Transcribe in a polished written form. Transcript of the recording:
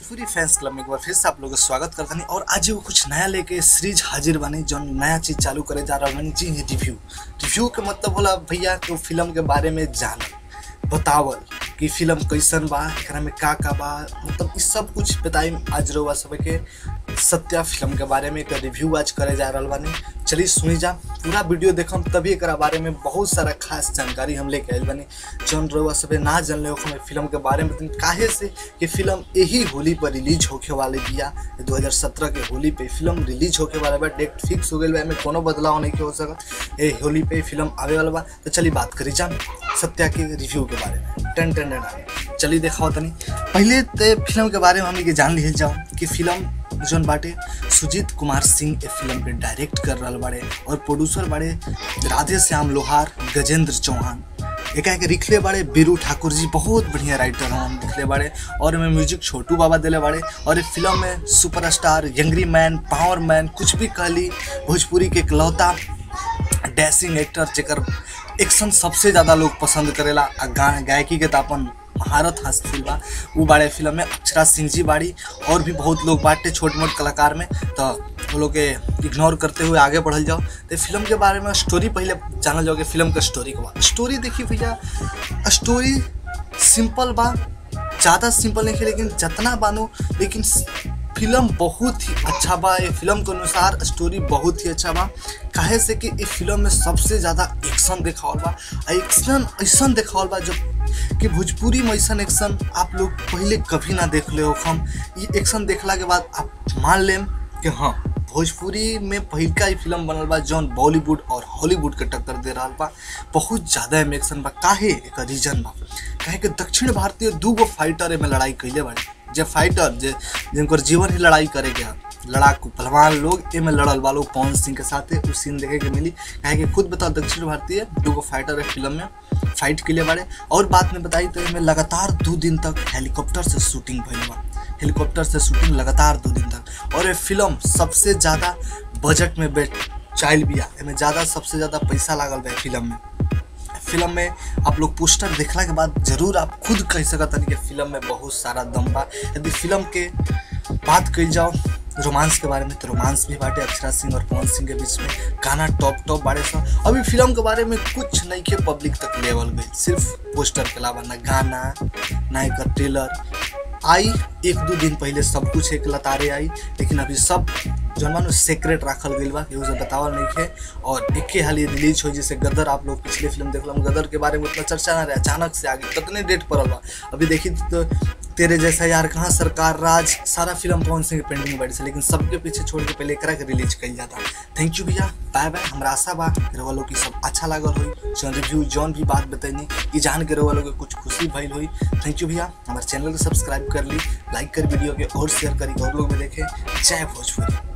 Bhojpuri fans club में एक बार फिर से आप लोगों का स्वागत करता नहीं। और आज वो कुछ नया लेके सीरीज हाजिर बने जो नया चीज चालू करे जा रहा है। जी रिव्यू के मतलब होला भैया तो फिल्म के बारे में जानल बतावल कि फिल्म कैसन बा, एकरा में का बा, मतलब इस सब कुछ बताई आज रहुआ सब के सत्या फिल्म के बारे में एक रिव्यू आज करे जा रहा बानी। चलिए सुनी जा पूरा वीडियो देखम तभी एक बारे में बहुत सारा खास जानकारी हम लेके आए बनी जौन रहुआ सब ना जानले हो फिल्म के बारे में। काहे से कि फिल्म यही होली पर रिलीज होके वाले बिया, 2017 के होली पे फिल्म रिलीज होके वाला बा, डेट फिक्स हो गई बा, कोनो बदलाव नहीं हो सकता। ये होली पे फिल्म आवे वाला बा। तो चलिए बात करी जा सत्या के रिव्यू के बारे में। टन टन टन चलिए देखाओ तनी पहले तो फिल्म के बारे में हम जान ली जाओ कि फिल्म जोन बाटे सुजीत कुमार सिंह ए फिल्म के डायरेक्ट कर रहा बाड़े और प्रोड्यूसर बाड़े राधे श्याम लोहार, गजेंद्र चौहान। एक लिखले बाड़े बीरू ठाकुर जी, बहुत बढ़िया राइटर हम लिखले बाड़े। और में म्यूजिक छोटू बाबा दिले बाड़े। और फिल्म में superstar, angry man, power man कुछ भी कहली, भोजपुरी के इकलौता डैशिंग एक्टर जेकर एक्शन सबसे ज़्यादा लोग पसंद करेला, गायकी के तापन महारत हासिल बा, वो बाड़े फिल्म में अक्षरा सिंह जी बाड़ी। और भी बहुत लोग बाटे छोट मोट कलाकार में, तो वो लोग के इग्नोर करते हुए आगे बढ़ल जाओ। तो फिल्म के बारे में स्टोरी पहले जानल जाओ कि फिल्म का स्टोरी के बाद। स्टोरी देखिए भैया, स्टोरी सिंपल बा, ज़्यादा सिंपल नहीं है लेकिन जितना बानो, लेकिन फिल्म बहुत ही अच्छा बा। ये फिल्म के अनुसार स्टोरी बहुत ही अच्छा बा। काहे से कि इस फिल्म में सबसे ज़्यादा एक्शन दिखावल बा। एक्शन ऐसा दिखावल बा जो कि भोजपुरी में ऐसा एक्शन आप लोग पहले कभी ना देख ले हो। हम ये एक्शन देखला के बाद आप मान लें कि हाँ भोजपुरी में पहिलका ही फिल्म बनल बा जौन बॉलीवुड और हॉलीवुड के टक्कर दे रहा बा। बहुत ज़्यादा एम एक्शन बा। काहे एक रीजन बा, काहे कि दक्षिण भारतीय दूगो फाइटर में लड़ाई कैले बाड़ी। जे फाइटर जिनकर जीवन ही लड़ाई करे गया, लड़ाकू पहलवान लोग एमें लड़ल वालों पवन सिंह के साथ वो सीन देखे के मिली। कहे कि खुद बताओ दक्षिण भारतीय दूगो फाइटर है फिल्म में फाइट के लिए बाड़े। और बात में बताई तो इनमें लगातार 2 दिन तक हेलीकॉप्टर से शूटिंग भइल बा, हेलीकॉप्टर से शूटिंग लगातार 2 दिन तक। और ये फिल्म सबसे ज़्यादा बजट में चाइल बिया, इनमें ज़्यादा सबसे ज़्यादा पैसा लागल बा फिल्म में। आप लोग पोस्टर देखला के बाद जरूर आप खुद कह सकते कि फिल्म में बहुत सारा दम बा। यदि फिल्म के बात कही जाओ रोमांस के बारे में, तो रोमांस भी बाटे अक्षरा सिंह और पवन सिंह के बीच में। गाना टॉप बाड़े सा। अभी फिल्म के बारे में कुछ नहीं के पब्लिक तक लेवल गई, सिर्फ पोस्टर के अलावा ना गाना ना एक ट्रेलर आई। 1-2 दिन पहले सब कुछ एक लतारे आई, लेकिन अभी सब जो मानो सेक्रेट रखल गई बा, केहू से बतावल नहीं है। और एक हाल रिलीज हो, जैसे गदर आप लोग पिछले फिल्म देखल, गदर के बारे में उतना चर्चा ना रहे, अचानक से आगे कितने डेट पड़ल बा। अभी देखी तो तेरे जैसा यार कहाँ, सरकार राज, सारा फिल्म पवन सिंह के पेंडिंग बैठी से, लेकिन सबके पीछे छोड़ के पहले एकरा के रिलीज कल जाता। थैंक यू भैया, बाय बाय। हमरा आशा बा वालों की सब अच्छा लागल हुई, जौन रिव्यू जौन भी बात बताइनी कि जान के वालों के कुछ खुशी भइल हुई। थैंक यू भैया, हमारे चैनल को सब्सक्राइब कर ली, लाइक कर वीडियो के और शेयर करी और लोग भी देखें। जय भोजपुरी।